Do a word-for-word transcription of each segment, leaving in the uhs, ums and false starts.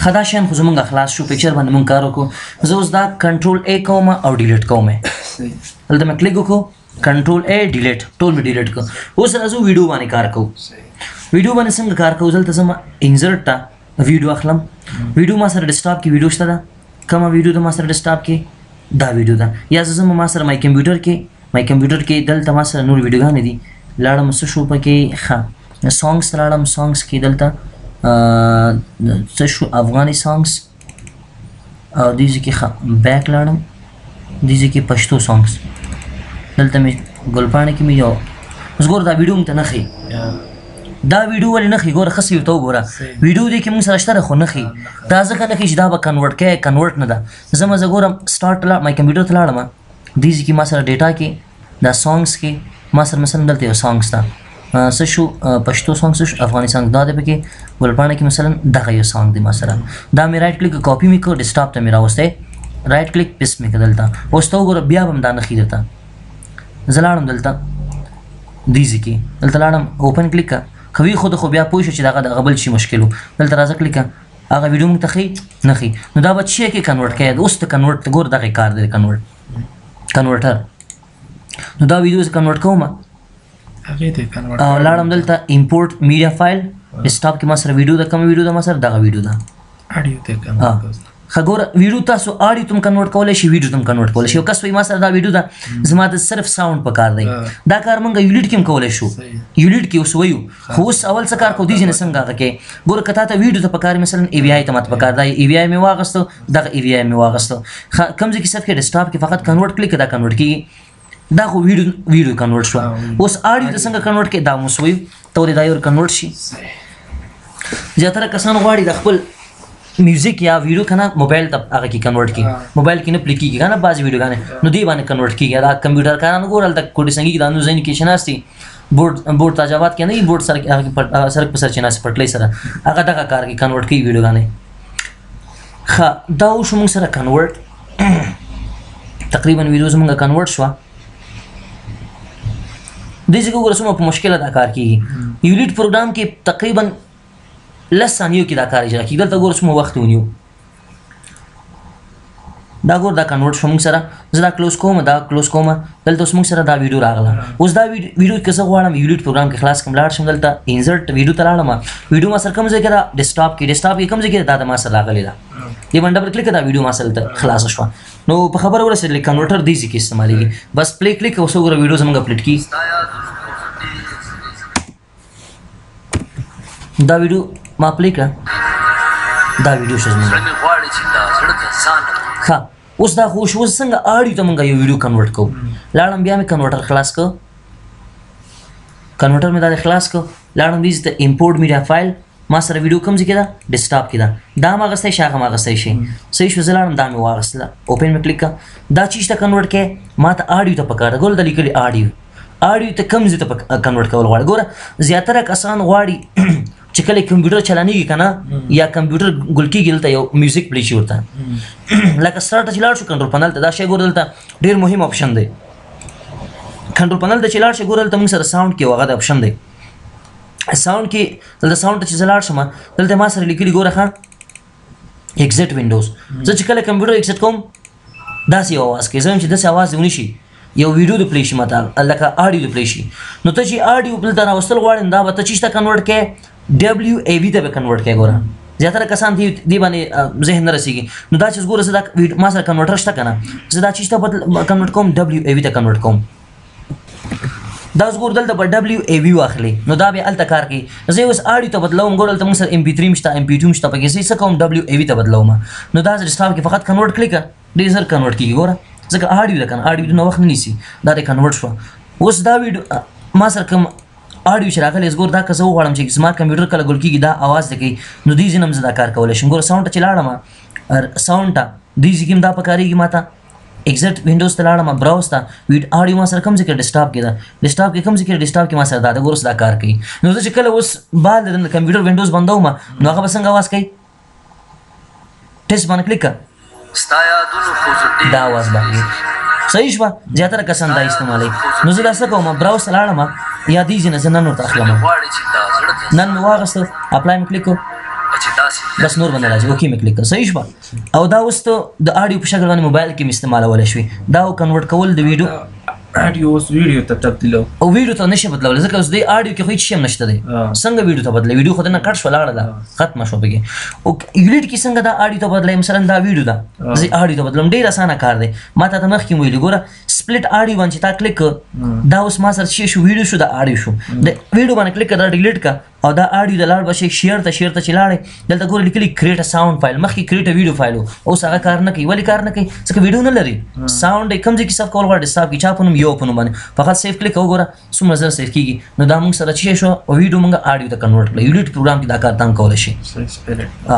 خدا شین خو زمونږ خلاص شو پکچر باندې مونږ کار وکړو زه اوس دا کنټرول ا کوم او ډیلیټ کوم دلته مې کلیک وکړو کنټرول ا ډیلیټ ټول مې ډیلیټ کړ اوس راځو ویډیو باندې کار کوو ویډیو باندې څنګه کار کوو دلته زما انسرټ ته ویډیو اخلم ویډیو ما سره ډیسکټاپ کې ویډیو شته ده کومه ویډیو د ما سره ډیسکټاپ کې دا ویډیو ده یا زما ما سره مای کمپیوټر کې مای کمپیوټر کې دلته ما سره نور ویډیوګانې دي لاړم څه شو پکې ښه سانګس لاړم سانګس کې دلته څه شو افغاني سانګس او دې ځای کې ښه بیک لاړم دې ځای کې پښتو سانګس دلته مې ګلپاڼه کې مې یو اوس ګوره دا ویډیو مې ته نه ښي دا ویډیو ولې نه ښي ګوره ښه څه ورته وګوره ویډیو دې کې مونږ سره شته ده خو نه ښي دا ځکه نه ښي چې دا به کنورټ کوې کنورټ نه ده زه مزه ګورم سټارټ ته مای کمپیوټر ته لاړم دې ځای کې ما سره ډیټا کې دا سانګس کې ما سره مثلا دلته یو سانګس ده څه شو پښتو سانګ څه شو افغاني سانګ دا دی پکې ګلپاڼه کې مثلا دغه یو سانګ دی ما سره دا مې رایټ کلیک کاپي مې کړ ډیسکټاپ ته مې راوستی رایټ کلیک پیسټ مې کړ دلته اوس ته وګوره بیا به هم دا نه ښي درته زه لاړم دلته دې ځای کې دلته لاړم اوپن کلیک کړه خو وي خو د خو بیا پوه شو چې دغه دغه بل شي مشکل و دلته راځه کلیک کړه هغه ویډیو موږ ته ښي نه ښي نو دا به څه کې کنورټ کوې اوس ته کنورټ ګوره دغه کار دی کنورټ کنورټر نو دا ویډیو زه کنورټ کوم او لاړم دلته امپورټ میډیا فایل ډیسکټاپ کې ما سره ویډیو ده کوم ویډیو ده ما سره دغه ویډیو ده اډیو ته کنورټ ښه ګوره ویډیو تاسو اډیو تم کنورټ کولی شي ویډیو تم کنورټ کولی شي یو کس وایي ما سره دا ویډیو ده زما د صرف ساوند په کار دی دا کار موږ یولیټ کې هم کولی شو یولیټ کې اوس وایو خو اوس اول څه کار کوو دې ځای نه څنګه هغه کې ګوره که تا ته ویډیو ته په کار مثلا ای وی آی ته ماته په کار دا ای وی آی مې واغېستو دغه ای وی آی مې واغېستو کوم ځای کې صرف کې ډیسکټاپ کې فقط کنورټ کلیک دا کنورټ کېږي دا خو ویډیو ویډیو کنورټ شو اوس اډیو ته څنګه کنورټ کې دا مو اوس وایو ته ولې دا یو کنورټ شي زیاتره کسان غواړي د خپل میوزیک یا ویډیو کنه موبایل ته هغه کې کنورټ کی موبایل کې نه پلی کیږي کنه بعض ویډیوګانې نو دی باندې کنورټ کیږي دا کمپیوټر کاران ګورل د کوډي څنګه کې د انو زین کې شناستي بورډ بورډ تاجاوات کې نه بورډ سره هغه سره په سر چناس پټلې سره هغه دغه کار کې کنورټ کی ویډیوګانې ښه دا شو موږ سره کنورټ تقریبا ویډیوز موږ کنورټ شو دې څنګه ورسمه په مشکله دا کار کیږي یولیټ پروګرام کې تقریبا لس ثانیو کې دا کار اجرا کیږي دلته ګوره څومره وخت ونیو دا ګوره دا کنورټ شو موږ سره زه دا کلوز کوم دا کلوز کوم دلته اوس موږ سره دا ویډیو راغله اوس دا ویډیو که زه غواړم یولیټ پروګرام کې خلاص کړم لاړ شم دلته انسرټ ویډیو ته لاړم ویډیو ما سره کوم ځای کې دا ډیسکټاپ کې ډیسکټاپ کې کوم ځای کې دا د ما سره راغلی ده دې باندې ډبل کلیک دا ویډیو ما سره خلاص شوه نو په خبره ورسېدلې کنورټر دې ځای کې استعمالېږي بس پلی کلیک اوس وګوره ویډیو زموږ اپلوډ کړي دا ویډیو ما پلی کړه دا ویډیو شو زموږ ښه اوس دا خو اوس څنګه اډیو ته موږ یو ویډیو کنورټ کوو لاړم بیا مې کنورټر خلاص کړ کنورټر مې دا خلاص کړ لاړم دې ته امپورټ میډیا فایل ما سره ویډیو کوم ځای کې ده ډیسکټاپ کې ده دا هم اغستی شي هغه هم اغستی شي صحیح شو زه لاړم دا مې واغستله اوپن مې کلیک کړه دا چیز ته کنورټ کړې ما ته اډیو ته پکار ده ګوره دا لیکلي اډیو اډیو ته کوم ځای ته کنورټ کول غواړي ګوره زیاتره کسان غواړي چې کله کمپیوټر چلانېږي که نه یا کمپیوټر ګل کېږي دلته یو میوزیک پلی شي ورته لکه سټارټ چې لاړ شو کنټرول پنل ته دا شی ګوره دلته ډېر مهم اپشن دی کنټرول پنل ته چې لاړ شي ګوره دلته موږ سره ساوند کې هغه د اپشن دی ساوند کې دلته ساوند ته چې زه لاړ شم دلته ما سره لیکلي ګوره ښه ایکزټ وینډوز زه چې کله کمپیوټر ایکزټ کوم داسې یو اواز کوي زه وایم چې داسې اواز دې ونی شي یو ویډیو د پلی شي ماته لکه اډیو د پلی شي نو ته چې اډیو دلته راوستل غواړې دا به ته چیز ته کنورټ کړې ډبلیو ای وي ته به کنورټ کړې ګوره زیاتره کسان دې باندې ذهن نه رسېږي نو دا چې ګوره زه دا ما سره کنورټر شته که نه زه دا چیز ته کنورټ کوم ډبلیو ای وي ته کنورټ کوم دا اوس ګوره دلته به ډبلیو ای وي واخلي نو دا بیا هلته کار کوي زه اوس اډیو ته بدلوم ګوره دلته موږ سره ایم پي تھری شته ایم پي ټو شته پکې زه څه کوم ډبلیو ای وي ته بدلوم نو دا ډیسکټاپ کې فقط کنورټ کلیک کړه ډېر زر کنورټ کېږي ګوره ځکه اډیو ده که نه اډیو دونه وخت نه نیسي دا دې کنورټ شوه اوس دا ویډیو ما سره کوم اډیو چې راغلی ګوره دا که زه وغواړم چې زما کمپیوټر کله ګل کېږي دا اواز دی کوي نو دې ځای نه هم زه دا کار کولی شم ګوره ساوند ته چې لاړم ساوند ته دې ځای کې هم دا پکارېږي ما ته ایکزټ وینډوز ته لاړم براوز ته اډیو ما سره کوم ځای کې ډیسکټاپ کې ده ډیسکټاپ کې کوم ځای کې ډیسکټاپ کې ما سره دا ده ګوره اوس دا کار کوي نو زه چې کله اوس بعد د کمپیوټر وینډوز بندوم نو هغه به څنګه اواز کوي ټیسټ باندې کلیک کړه دا اواز باندې صحیح شوه زیاتره کسان دا استعمالوي نو زه دا څه کوم براوز ته لاړم یا دې ځای نه زه نن ورته اخلم نن مې واغېسته اپلای مې کلیک کړو بس نور باندې راځي اوکې مې کلیک کړ صحیح شو او دا اوس ته د اډیو په شکل باندې موبایل کې استعمالول شي دا کنورټ کول د ویډیو اډیو اوس ویډیو ته تبدیلو او ویډیو ته نشي بدلول ځکه اوس د اډیو کې خو هیڅ شی نشته دی څنګه ویډیو ته بدلې ویډیو خو نه کټ شو لاړه ده ختم شو بګي او یولیټ کې څنګه دا اډیو ته بدلې مثلا دا ویډیو ده زه اډیو ته بدلم ډیر اسانه کار دی ما ته مخ کې ویل ګوره سپلټ اډیو باندې تا کلیک دا اوس ما سره شي شو ویډیو شو دا اډیو شو د ویډیو باندې کلیک دا ډیلیټ کا او دا اډیو د لاړ بشي شیر ته شیر ته چلاړې دلته ګوره لیکلي کریټ ا ساوند فایل مخکې کریټ ا ویډیو فایل اوس هغه کار نه کوي ولی کار نه کوي ځکه ویډیو نه لري ساوند کوم ځکه سب کول غواړي حساب کې چا پونم یو پونم باندې فقط سیف کلیک وګوره څومره زر سیف کیږي نو دا موږ سره چی شو او ویډیو موږ اډیو ته کنورټ کړو یولیټ پروګرام کې دا کار تان کول شي ها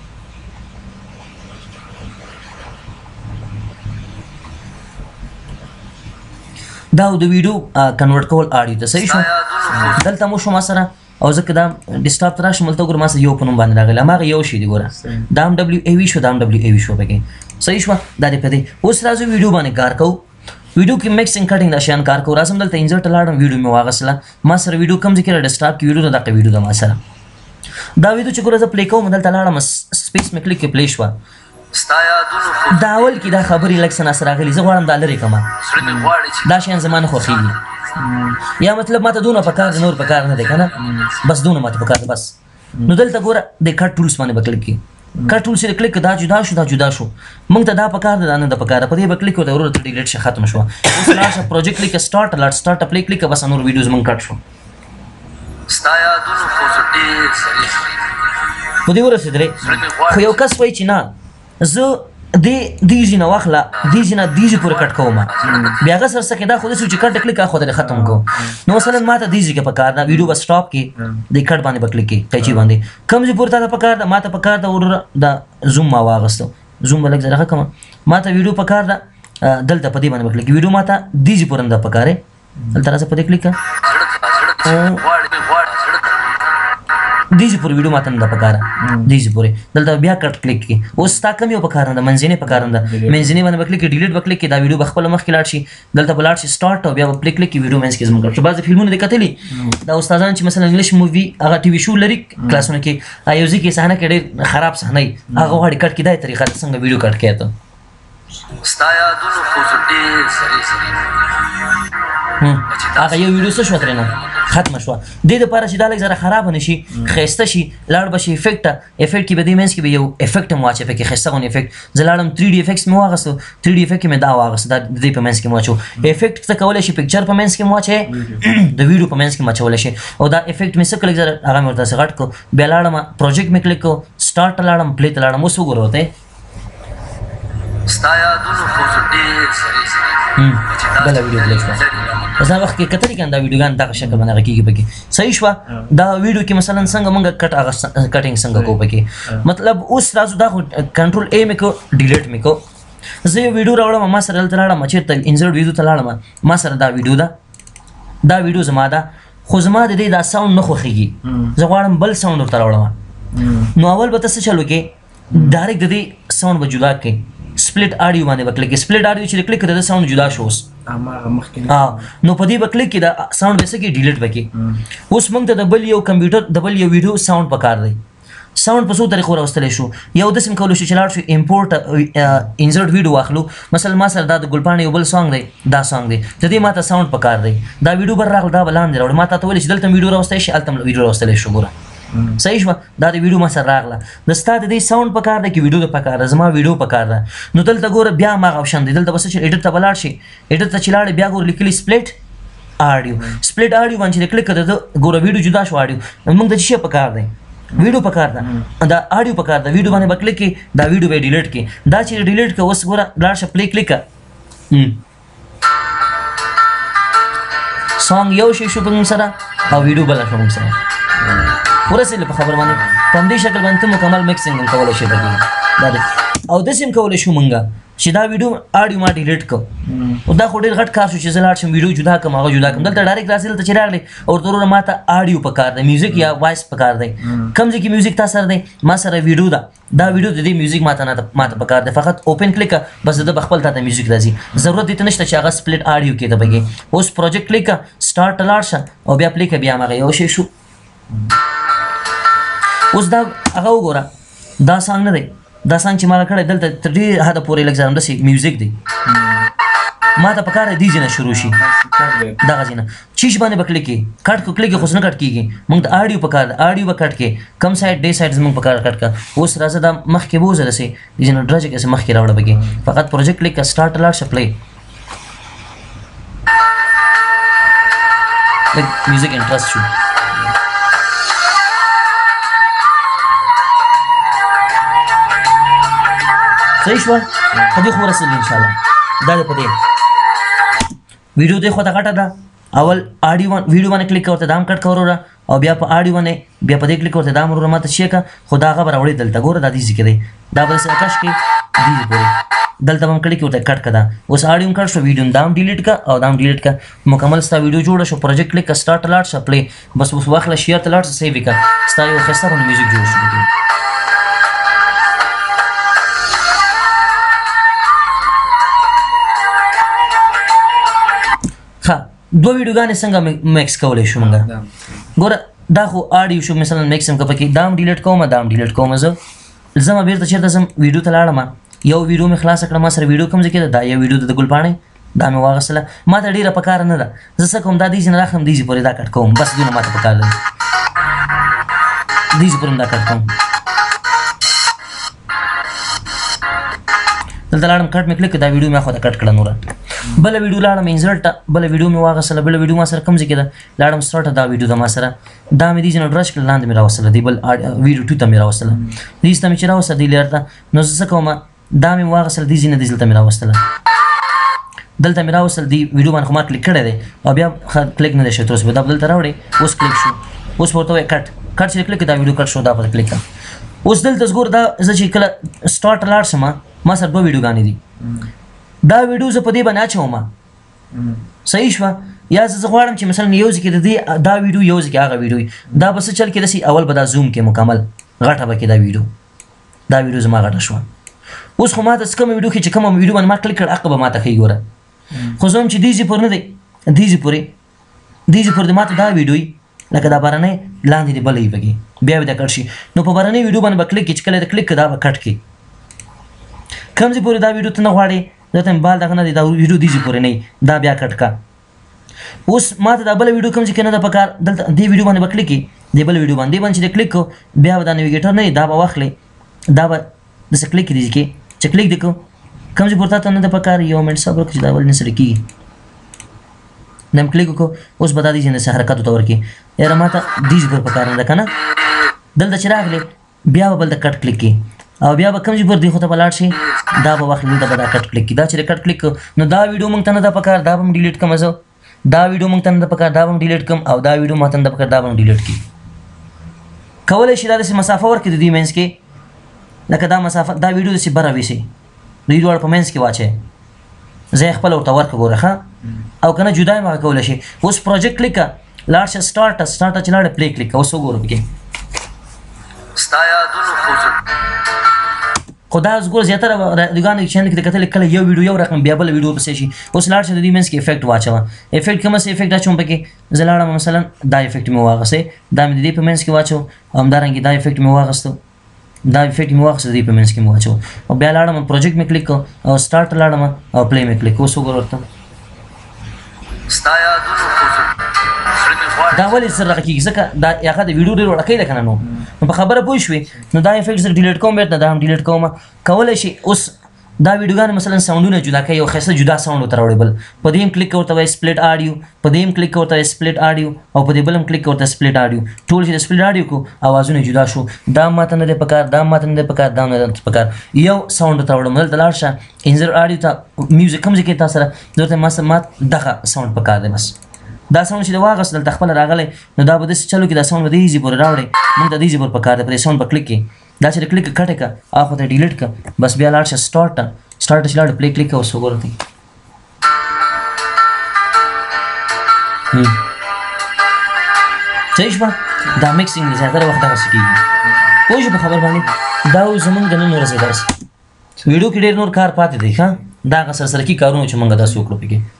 دا د ویډیو کنورټ کول اډیو ته صحیح شو دلته مو شو ما سره او ځکه دا ډیسکټاپ تر شمول ته ګور ما سره یو پونم باندې راغلی ما یو شی دی ګوره دا ام دبليو ای وی شو دا ام دبليو ای وی شو پکې صحیح شو دا دې پدې اوس راځو ویډیو باندې کار کوو ویډیو کې میکسینګ کټینګ دا شان کار کوو راځم دلته انزرټ لاړم ویډیو مې واغسله ما سره ویډیو کم ذکر ډیسکټاپ کې ویډیو دا کا ویډیو دا ما سره دا ویډیو چې ګوره زه پلی کوم دلته لاړم سپیس مې کلیک کې پلی شو دا اول کې دا خبرې لکه سنا سره غلي زه غواړم دا لري کما دا شان زمانه خو خېږي یا مطلب ماته دونه پکار نور پکار نه دی کنه بس دونه ماته پکار بس نو دلته ګوره د کټ ټولز باندې بکلیک کی کټ ټولز سره کلیک دا جدا شو دا جدا شو مونږ ته دا پکار ده نه د پکار په دې بکلیک وته ورته ډیلیټ شي ختم شو اوس لاشه پروجیکټ کلیک سٹارټ الرټ سٹارټ اپ کلیک بس نور ویډیوز مونږ کټ شو ستایا دونه خو دې سری په دې ورسېدلې خو یو کس وای چې نه زه دې دیجی نه واخله دیجی نه دیجی پورې کټ کوم بیا هغه سره سکه دا خو دې چې کټ کلیک اخو دې ختم کو نو مثلا ماته دیجی کې پکار دا ویډیو بس سٹاپ کې د کټ باندې بکلیک کې قیچي باندې کم زی پورته پکار دا ماته پکار دا ور دا زوم ما واغستو زوم بلک زره کوم ماته ویډیو پکار دا دلته پدې باندې بکلیک ویډیو ماته دیجی پورنده پکاره دلته راځه پدې کلیک دیجی پور ویډیو ماته نه پکاره دیجی پورې دلته بیا کټ کلیک کی اوس تا کم یو پکاره ده منځنی پکاره ده منځنی باندې بکلیک ډیلیټ بکلیک کی دا ویډیو بخپل مخ کې لاړ شي دلته بلاړ شي سٹارټ او بیا په کلیک کی ویډیو منځ کې زموږ کړو بعض فلمونه د کتلې دا استادان چې مثلا انګلیش مووی هغه ټي وي شو لري کلاسونه کې ایو ځکه صحنه کې ډېر خراب صحنه هغه وړي کټ کی دای طریقه څنګه ویډیو کټ کېته ستایا دونو خو دې سری سری هغه یو ویډیو څه شو ترنه ختم شو د دې لپاره چې دا لږ زره خراب نشي خسته شي لاړ بشي افیکټ افیکټ کې به د مینس کې به یو افیکټ مو واچې پکې خسته غون افیکټ زلاړم تھری ډي افیکټس مو واغسو تھری ډي افیکټ مې دا واغسو دا د دې په مینس کې مو واچو افیکټ څه کولای شي پکچر په مینس کې مو واچې د ویډیو په مینس کې مو چولای شي او دا افیکټ مې څه کلیک زره هغه مې ورته غټ کو بیا لاړم پروجیکټ مې کلیک کو سٹارټ لاړم پلی ته لاړم اوس وګوره ستایا دونو خو دې سری سری بل ویډیو پلی شو زه وخت کې کترې کنده ویډیوګان دغه شکل باندې راکېږي پکې صحیح شو دا ویډیو کې مثلا څنګه مونږ کټ هغه کټینګ څنګه کو پکې مطلب اوس راځو دا کنټرول ا مې کو ډیلیټ مې کو زه یو ویډیو راوړم ما سره دلته لاړم چې ته انزرټ ویډیو ته لاړم ما سره دا ویډیو دا دا ویډیو زما دا خو زما د دې دا ساوند نه خوښيږي زه غواړم بل ساوند ورته راوړم نو اول به تاسو چلو کې ډایرکټ د دې ساوند به جدا کړئ سپلټ اډیو باندې وکړئ سپلټ اډیو چې کلیک کړئ دا ساوند جدا شوس ها نو په دې وکړئ کې دا ساوند به سکی ډیلیټ وکړي اوس موږ ته د بل یو کمپیوټر د بل یو ویډیو ساوند پکار دی ساوند په څو طریقو راوستل شو یو د سیم کولو شي چې لاړ شو امپورټ انزرټ ویډیو واخلو مثلا ما سره دا د ګلپان یو بل سانګ دی دا سانګ دی د دې ماته ساوند پکار دی دا ویډیو بر راغله دا بلاندې راوړ ماته ته ولې چې دلته ویډیو راوستل شي الته ویډیو راوستل شي ګوره صحیح شو دا د ویډیو ما سره راغله د ستا د دې ساوند پکار دی کې ویډیو پکار دی زما ویډیو پکار ده نو دلته ګوره بیا ما آپشن دی دلته بس چې ایډیټ ته بلاړ شي ایډیټ ته چلاړ بیا ګوره لیکلی سپلټ اډیو سپلټ اډیو باندې کلیک کړه ګوره ویډیو جدا شو اډیو موږ د څه پکار دی ویډیو پکار ده دا اډیو پکار ده ویډیو باندې بکلیک کی دا ویډیو به ډیلیټ کی دا چې ډیلیټ کا اوس ګوره لاړ شه پلی کلیک سانګ یو شی شو په سره او ویډیو بل شو په سره ورسېله په خبر باندې په دې شکل باندې مکمل میکسینګ کولای شي دا او د سیم کولای شو مونږه چې دا ویډیو اډیو ما ډیلیټ کو او دا خو ډیر غټ کار شو چې زه لاړ شم ویډیو جدا کوم هغه جدا کوم دلته ډایرکټ راسل ته چې راغلی او ضرور ماته اډیو پکار دی میوزیک یا وایس پکار دی کم ځکه میوزیک تاسو سره دی ما سره ویډیو دا دا ویډیو د دې میوزیک ماته نه ماته پکار دی فقط اوپن کلیک بس د بخپل ته میوزیک راځي ضرورت دې نشته چې هغه سپلټ اډیو کې د بګي اوس پروجیکټ کلیک سٹارټ لاړ شه او بیا پلیک بیا مغه یو شی شو اوس دا هغه وګوره دا سانګ نه دی دا سانګ چې ما کړی دلته تر ډېر حده پورې لږ ځان داسې میوزیک دی ما ته پکار دی ځینه شروع شي دغه ځینه چیش باندې به کلیک کړي کټ کو کلیک خو نه کټ کېږي موږ ته آډیو پکار دی آډیو به کټ کړي کم سایډ ډے سایډ زموږ پکار کټ کړه اوس راځه دا مخکې بوځه داسې ځینه ډرجه کې مخکې راوړه پکې فقط پروجیکټ کلیک کړه سټارټ لاړ شه پلی لږ میوزیک انټرست شو صحیح شوه په دې خو ورسېدل انشاءالله دا دی په دې ویډیو دی خو ته غټه ده اول آډیو ویډیو باندې کلیک کوه ورته دا هم کټ کوه وروره او بیا په آډیو باندې بیا په دې کلیک ورته دا هم وروره ماته شي که خو دا هغه به راوړې دلته ګوره دا دیزي کې دی دا به داسې کش کې دیزي پورې دلته به هم کلیک ورته کټ که ده اوس آډیو هم کټ شو ویډیو دا هم ډیلیټ که او دا هم ډیلیټ که مکمل ستا ویډیو جوړه شو پروجیکټ کلیک که سټارټ ته لاړ شه پلی بس اوس واخله شیر ته لاړ شه سیو یې که ستا یو ښایسته باندې میوزیک جوړ شو پکې ها دوه ویډیوګانې څنګه میکس کولی شو موږ ګوره دا خو آډیو شو مثلا میکس هم که پکې دا هم ډیلیټ کوم دا هم ډیلیټ کوم زه ځم بېرته چېرته ځم ویډیو ته لاړم یو ویډیو مې خلاصه کړه ما سره ویډیو کوم ځای کې ده دا یو ویډیو د ګلپاڼې دا مې واخیستله ما ته ډېره پکاره نه ده زه څه کوم دا دیزي نه راخلم دیزي پورې دا کټ کوم بس دونه ما ته پکار دی دیزي پورې هم دا کټ کوم دلته لاړم کټ مې کلیک دا ویډیو مې خواته کټ کړه نوره بله ویډیو لاړم انزرټ ته بله ویډیو مې واخیستله بله ویډیو ما سره کوم ځای کې ده لاړم سټارټ دا ویډیو ده ما سره دا مې دې ځای نه ډرچ کړه لاندې مې راوستله دی بل ویډیو ټو ته مې راوستله دې ته مې چې راوسته دې لیر ته نو زه څه کوم دا مې واخیستله دې ځای نه دې دلته مې راوستله دلته مې راوستل دې ویډیو باندې خو ما کلیک کړی دی او بیا کلیک نه دی شوی تر اوسه دا به دلته راوړې اوس کلیک شو اوس ورته وایي کټ کټ چې کلیک دا ویډیو کټ شو دا پته کلیک کړه اوس دلته ګور دا زه چې کله سټارټ لاړ شم ما سره دوه ویډیوګانې دي دا ویډیو زه په دې باندې اچوم صحیح شوه یا زه غواړم چې مثلا یو ځای کې د دې دا ویډیو یو ځای کې هغه ویډیو دا به څه چل کې داسې اول به دا زوم کې مکمل غټه به کې دا ویډیو دا ویډیو زما غټه شوه اوس خو ما ته څه کومه ویډیو کې چې کومه ویډیو باندې ما کلیک کړ هغه به ما ته ښیي ګوره خو زه هم چې دې ځای پورې نه دی دې ځای پورې دې ځای پورې د ما ته دا ویډیو لکه دا بهرنی لاندې دې بله وي پکې بیا به دا کټ شي نو په بهرنۍ ویډیو باندې به کلیک کړي چې کله د کلیک کړه دا به کټ کړي کوم ځای پورې دا ویډیو ته نه غواړې درته مې بال دغه نه دی دا ویډیو دې ځای پورې نه دا بیا کټ کړه اوس ما ته دا بله ویډیو کوم ځای کې نه ده پکار دلته دې ویډیو باندې به کلیک کړي دې بله ویډیو باندې دې باندې چې دې کلیک کړو بیا به دا نیویګیټر نه وي دا به واخلې دا به داسې کلیک کړي دې کې چې کلیک دې کړو کوم ځای پورې تا ته نه ده پکار یو منټ صبر وکړه چې دا ولې نه سړی کېږي دا مې کلیک وکړو اوس به دا دې ځای نه حرکت ورته ورکړي یاره ما ته دې ځای پورې پکار نه ده که نه دلته چې راغلې بیا به بل د کټ کلیک کړي او بیا به کوم ځای پورې دې خو ته به لاړ شي دا به واخلې دلته به دا کټ کلیک کړي دا چې د کټ کلیک نو دا ویډیو موږ ته نه ده پکار دا به هم ډیلیټ کړم زه دا ویډیو موږ ته نه ده پکار دا به هم ډیلیټ کړم او دا ویډیو ما ته نه ده پکار دا به هم ډیلیټ کړي کولی شي دا داسې مسافه ورکړي د دې منځ کې لکه دا مسافه دا ویډیو داسې بره ویسي دوی دواړه په منځ کې واچوي زه یې خپله ورته ورکړه ګوره ښه او که نه جدا یې هغه کولی شي اوس پروجیکټ کلیک کړه لاړ شه سټارټ ته سټارټ ته چې لاړې پلی کلیک کړه اوس وګوره پکې ستا یادونو خوځو خو دا اوس ګوره زیاتره ویډیوګانو کې چینل کې د کتلې کله یو ویډیو یو رقم بیا بله ویډیو پسې شي اوس لاړ شه د دې منځ کې افیکټ واچوه افیکټ کومه څه افیکټ اچوم پکې زه لاړم مثلا دا افیکټ مې واخیستی دا مې د دې په منځ کې واچو او همدارنګې دا افیکټ مې واخیستو دا افیکټ مې واخیسته د دې په منځ کې مې واچو او بیا لاړم پروجیکټ مې کلیک کړو او سټارټ لاړم او پلی مې کلیک اوس وګوره ورته ستا یادونو خوځو زړه مې غواړي دا ولې سره راغلی کېږي ځکه دا هغه د ویډیو ډېر وړوکی ده که نه نو نو په خبره پوه شوې نو دا افیکټ زه ډیلیټ کوم بېرته دا هم ډیلیټ کوم کولی شي اوس دا ویډیوګانې مثلا ساونډونه جدا کوي یو ښایسته جدا ساونډ ورته راوړي بل په دې هم کلیک ورته وایي سپلیټ آډیو په دې هم کلیک ورته وایي سپلیټ آډیو او په دې بل هم کلیک ورته سپلیټ آډیو ټول چې د سپلیټ آډیو کو اوازونه جدا شو دا هم ماته نه دی پکار دا هم ماته نه دی پکار دا هم نه دی پکار یو ساونډ ورته راوړم دلته لاړ شه انزر آډیو ته میوزیک کوم ځای کې تا سره درته ما سره ما دغه ساونډ پکار دی بس دا ساونډ چې د واغست دلته خپله راغلی نو دا به داسې چلو کې دا ساونډ به دې ځای پورې راوړې موږ ته دې ځای پورې پکار دی په دې ساونډ به کلیک کړې دا چې د کلیک کټې کړه هغه ته ډیلیټ کړه بس بیا لاړ شه سټارټ ته سټارټ چې لاړ پلی کلیک اوس وګوره ته صحیح شوه دا میکسینګ د زیاتره وخت دغسې کېږي پوه شو په خبر باندې دا اوس زموږ د نن ورځې درس ویډیو کې ډېر نور کار پاتې دی ښه دا هغه سرسرکي کارونه چې موږ داسې وکړو پکې